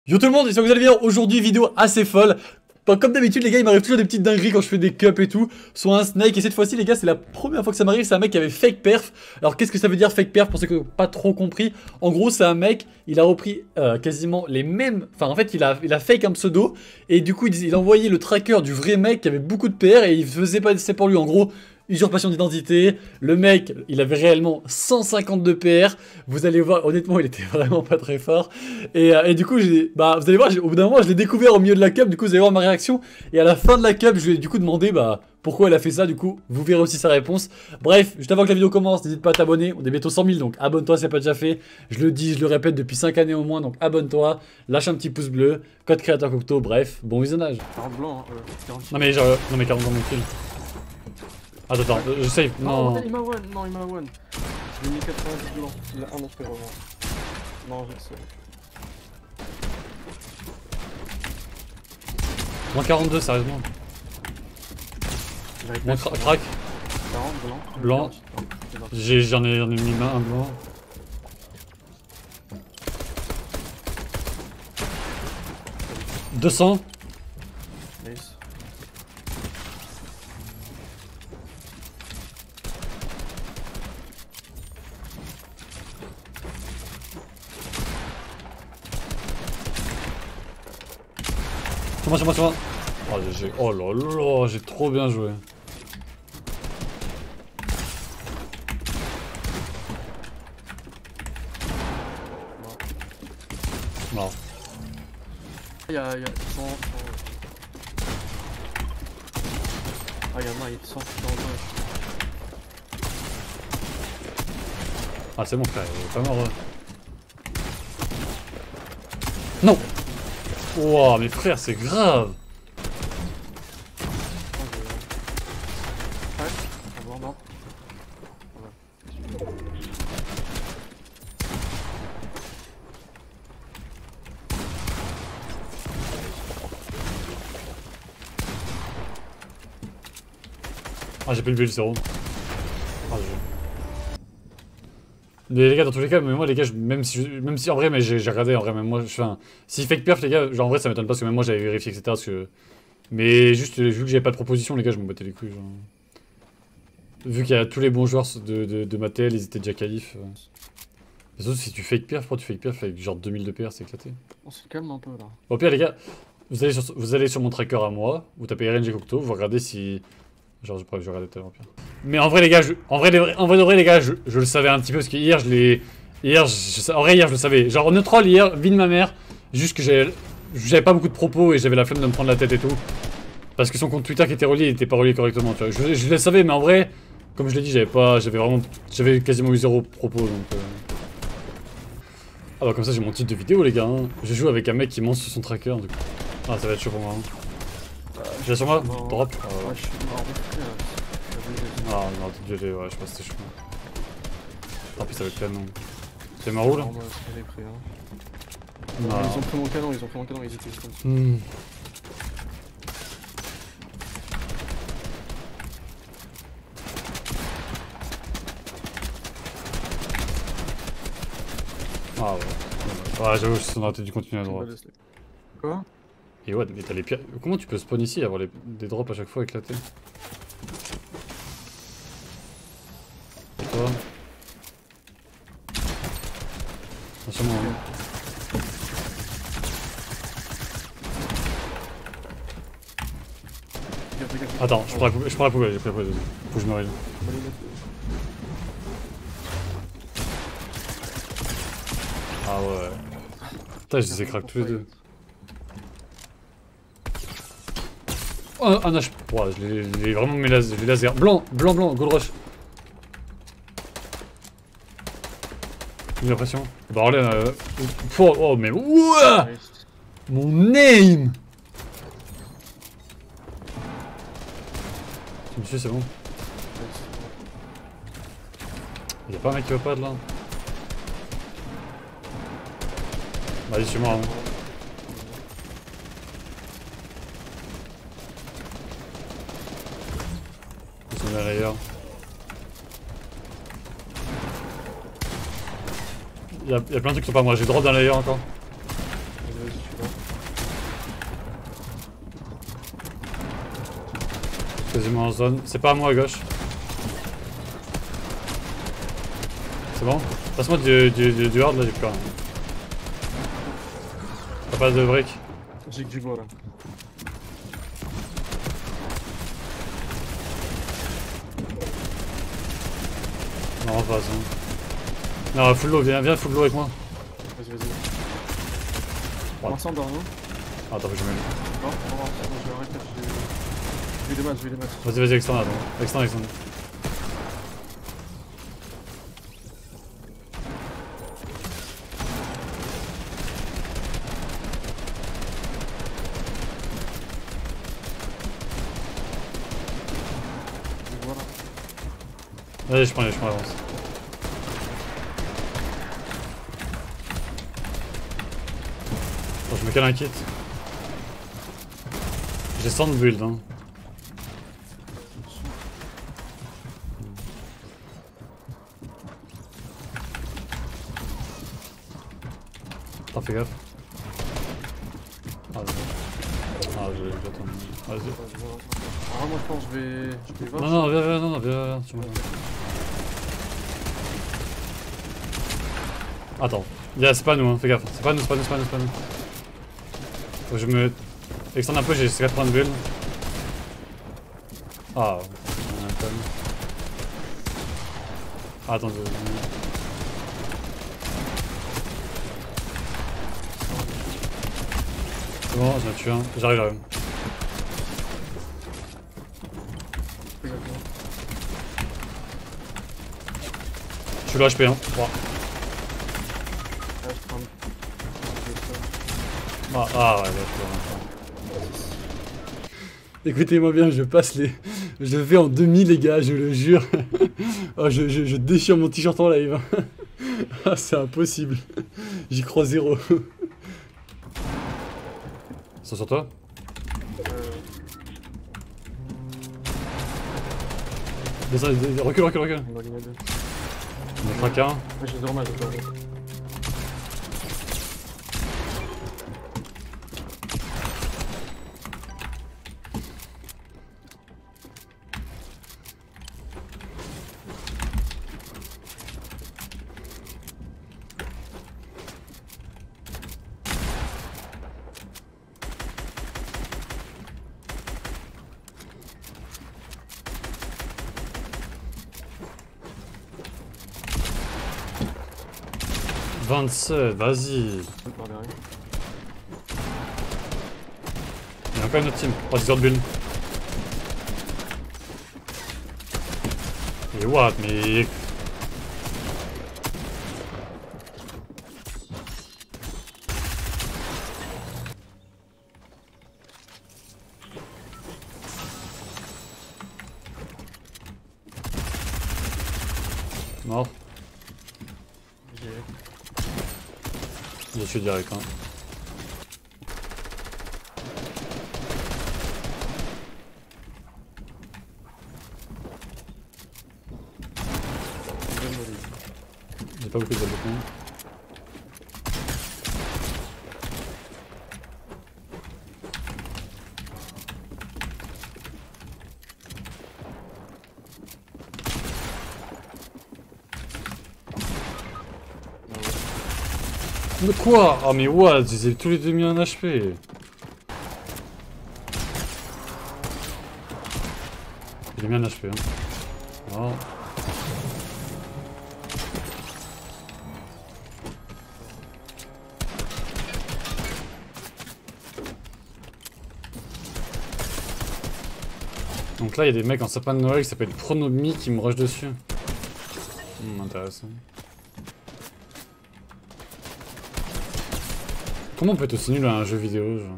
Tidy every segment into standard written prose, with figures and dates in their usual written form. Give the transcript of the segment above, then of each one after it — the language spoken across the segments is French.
Yo tout le monde, j'espère que vous allez bien. Aujourd'hui, vidéo assez folle. Comme d'habitude, les gars, il m'arrive toujours des petites dingueries quand je fais des cups et tout. Soit un snake, et cette fois-ci, les gars, c'est la première fois que ça m'arrive. C'est un mec qui avait fake perf. Alors, qu'est-ce que ça veut dire fake perf pour ceux qui n'ont pas trop compris? En gros, c'est un mec, il a repris quasiment les mêmes. Enfin, en fait, il a fake un pseudo. Et du coup, il envoyait le tracker du vrai mec qui avait beaucoup de PR et il faisait pas c'est pour lui. En gros, usurpation d'identité, le mec, il avait réellement 152 PR, vous allez voir, honnêtement, il était vraiment pas très fort, et du coup, vous allez voir, au bout d'un moment, je l'ai découvert au milieu de la cup, du coup, vous allez voir ma réaction, et à la fin de la cup, je lui ai du coup demandé, pourquoi elle a fait ça, du coup, vous verrez aussi sa réponse. Bref, juste avant que la vidéo commence, n'hésite pas à t'abonner, on est bientôt 100 000, donc abonne-toi si c'est pas déjà fait, je le dis, je le répète depuis 5 années au moins, donc abonne-toi, lâche un petit pouce bleu, code créateur Cocteau, bref, bon visionnage. 40 blanc, Non mais 40 dans mon kill. Attends, je save. Non. Il m'a one, non, il m'a one. Je lui ai mis 90 blancs. Il a un autre vraiment. Non, je le sais. Moins 42, sérieusement. Moins crack. 40 blanc. Blanc. J'en ai mis un blanc. « 200. Nice. Sur moi. Oh là là, j'ai trop bien joué. Non. Il y a 100. Ah, il y en a, il est 100 dans le match. Ah, c'est bon, frère, il est pas mort. Non! Wow, mais frère, c'est grave! Ah, j'ai pas levé le 0. Ah, les gars, dans tous les cas, mais moi, les gars, même si en vrai, mais j'ai regardé, en vrai, même moi, si fake perf, les gars, genre en vrai, ça m'étonne pas parce que même moi, j'avais vérifié, etc. Parce que... Mais juste, vu que j'avais pas de proposition, les gars, je me battais les couilles, genre. Vu qu'il y a tous les bons joueurs de ma TL, ils étaient déjà qualifs. Mais surtout, si tu fake perf, pourquoi tu fake perf avec genre 2000 de PR, c'est éclaté. On se calme un peu là. Au pire, les gars, vous allez sur mon tracker à moi, vous tapez RNG Cocteau, vous regardez si. Genre, je vais regarder tout à l'heure, pire. Mais en vrai, les gars, en vrai de vrai, les gars, je le savais un petit peu parce que hier, en vrai, hier, je le savais. Genre, en troll hier, vie de ma mère, juste que j'avais pas beaucoup de propos et j'avais la flemme de me prendre la tête et tout. Parce que son compte Twitter qui était relié, il était pas relié correctement, tu vois. Je le savais, mais en vrai, comme je l'ai dit, j'avais quasiment eu 0 propos, donc. Ah bah, comme ça, j'ai mon titre de vidéo, les gars. Hein. Je joue avec un mec qui monte sur son tracker, du coup. Ah, ça va être chaud pour moi. Hein. J'ai sur moi, drop. Ouais, je suis mort. Ah non, ouais, je sais pas si c'était chaud. Tant pis, ça va être canon. C'est marrant là? Non. Ils ont pris mon canon, ils étaient comme Ah ouais. Ouais, j'avoue, on aurait dû continuer à droite. Quoi? Et ouais, mais t'as les pierres. Comment tu peux spawn ici et avoir des drops à chaque fois éclatés? Et toi? Attention, moi. Attends, je prends la poubelle, j'ai pris la poubelle. Faut que je me règle. Ah ouais. Putain, je les ai crack tous les deux. Oh, un H. Ouais, je l'ai vraiment mis les lasers. Blanc, gold rush. J'ai l'impression. Bah, Orléans, oh, mais ouah! Mon name! Tu me suis, c'est bon. Y'a pas un mec qui va pas de là? Vas-y, suis-moi. Hein. Ils sont derrière. Il y a plein de trucs qui sont pas moi, j'ai drop dans l'ailleurs encore. quasiment en zone. C'est pas à moi à gauche. C'est bon? Passe-moi du hard là, j'ai plus rien. T'as pas de briques? J'ai que du bois là. Non, en face. Hein. Non, full l'eau, viens full l'eau avec moi. Vas-y. On s'en dort, non? Ah, attends, je mets. Non, je vais arrêter. Je vais les matchs. Vas-y, extend là, attends. Extend. Vas-y, je prends l'avance. Attends, je me cale un kit. J'ai 100 de build, hein. Attends, fais gaffe. J'attends. Vas-y. Ah, moi je pense que je vais voir. Non, viens, tu vois. Attends, c'est pas nous, hein, fais gaffe. C'est pas nous. Faut que je me extende un peu, j'ai 80 de build. Ah, on a un tonne. Ah, attends, c'est bon, je m'en tue un. J'arrive. Je suis là, HP, hein. 3. Ah ouais, d'accord. Écoutez-moi bien, je vais en demi les gars, je le jure. Oh, je déchire mon t-shirt en live. Ah, c'est impossible. J'y crois zéro. C'est sur toi? Descends, recule. On va gagner 2. On a craqué un. Ouais, j'ai normal. « 27, vas-y. Il y a encore une autre team. Oh, 10 heures de build. Mais what? Mais... Mort. Je suis direct, hein. J'ai pas beaucoup de balles. Mais quoi? Oh mais what? Ils avaient tous les deux mis un HP. Il a mis un HP, hein. Oh. Donc là il y a des mecs en sapin de Noël qui s'appellent Pronomi qui me rushent dessus. Intéressant. Comment on peut être aussi nul à un jeu vidéo, genre?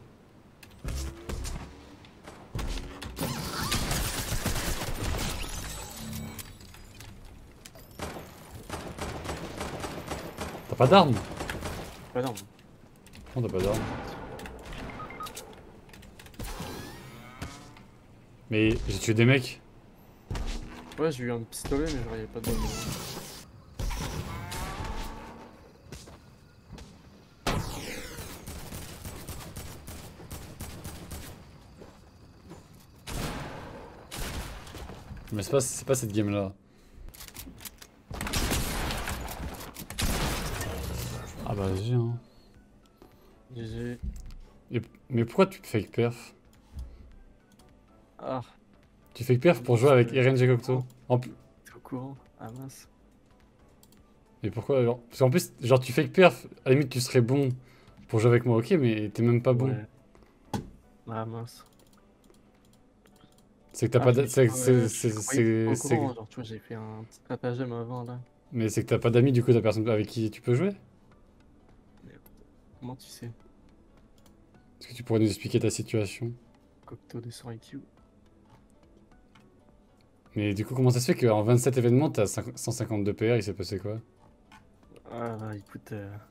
T'as pas d'armes? Pas d'armes. Non, t'as pas d'armes. Mais j'ai tué des mecs. Ouais, j'ai eu un pistolet, mais genre y'avait pas de balles. Mais c'est pas cette game là. Ah bah vas-y hein. GG. Mais pourquoi tu fake perf? Ah, Tu fake perf pour jouer avec RNG Cocteau. t'es au courant? Ah mince. Mais pourquoi genre? Parce qu'en plus, genre tu fake perf, à la limite tu serais bon pour jouer avec moi, ok, mais t'es même pas bon. Ouais. Ah mince. C'est que t'as pas Je croyais c'est au courant, genre, tu vois, j'ai fait un petit stratagème avant là. mais c'est que t'as pas d'amis, du coup t'as personne avec qui tu peux jouer? Comment tu sais? Est-ce que tu pourrais nous expliquer ta situation? Cocteau de 100 IQ. Mais du coup, comment ça se fait qu'en 27 événements, t'as 152 PR, il s'est passé quoi? Ah, écoute,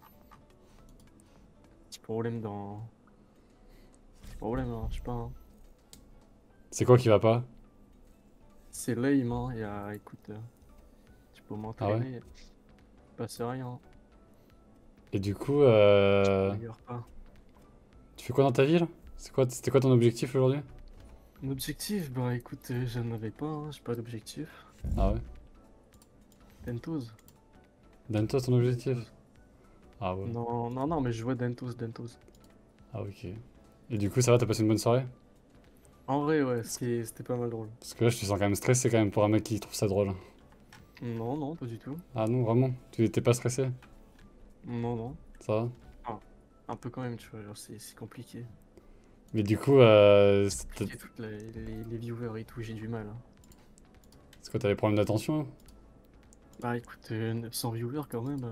petit problème dans. Petit problème, hein, je sais pas. Hein. C'est quoi qui va pas? C'est l'œil, hein. Il y a, écoute, tu peux m'entraîner. Ah ouais? Passe rien. Et du coup, Je m'améliore pas. tu fais quoi dans ta vie là? C'était quoi ton objectif aujourd'hui? Mon objectif, bah écoute, j'en avais pas, hein, j'ai pas d'objectif. Ah ouais? Dentos. Donne-toi ton objectif. Ah ouais. Non, non, non, mais je vois Dentos, Dentos. Ah ok. Et du coup, ça va, t'as passé une bonne soirée? En vrai, ouais, c'était pas mal drôle. Parce que là, je te sens quand même stressé quand même pour un mec qui trouve ça drôle. Non, non, pas du tout. Ah non, vraiment? Tu étais pas stressé? Non, non. Ça va? Un peu quand même, tu vois, genre c'est compliqué. Mais du coup, C'est c'est compliqué, toutes les viewers et tout, j'ai du mal. Hein. c'est quoi, t'as des problèmes d'attention là? Bah écoute, 900 viewers quand même.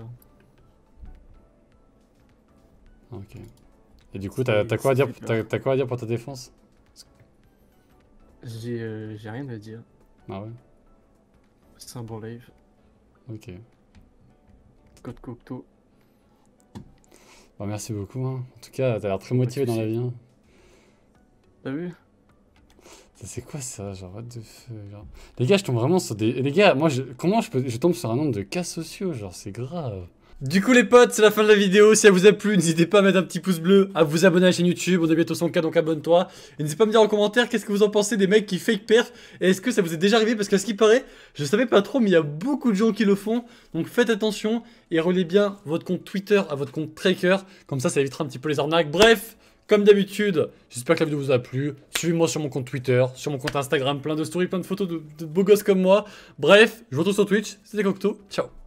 Ah, ok. Et du coup, t'as quoi à dire, t'as quoi à dire pour ta défense? J'ai rien à dire. Ah ouais? C'est un bon live. Ok. Code Cocteau. Bah, merci beaucoup, hein. En tout cas, t'as l'air très motivé dans la vie, hein. T'as vu? Ça, c'est quoi ça? Genre, what the fuck, genre. Les gars, je tombe vraiment sur des. Les gars, moi, comment je tombe sur un nombre de cas sociaux? Genre, c'est grave. Du coup, les potes, c'est la fin de la vidéo. Si elle vous a plu, n'hésitez pas à mettre un petit pouce bleu, à vous abonner à la chaîne YouTube. On est bientôt 100K, donc abonne-toi. Et n'hésitez pas à me dire en commentaire qu'est-ce que vous en pensez des mecs qui fake perf. Et est-ce que ça vous est déjà arrivé? Parce qu'à ce qui paraît, je savais pas trop, mais il y a beaucoup de gens qui le font. Donc faites attention et reliez bien votre compte Twitter à votre compte Tracker. Comme ça évitera un petit peu les arnaques. Bref. Comme d'habitude, j'espère que la vidéo vous a plu. Suivez-moi sur mon compte Twitter, sur mon compte Instagram, plein de stories, plein de photos de beaux gosses comme moi. Bref, je vous retrouve sur Twitch. C'était Cocteau. Ciao.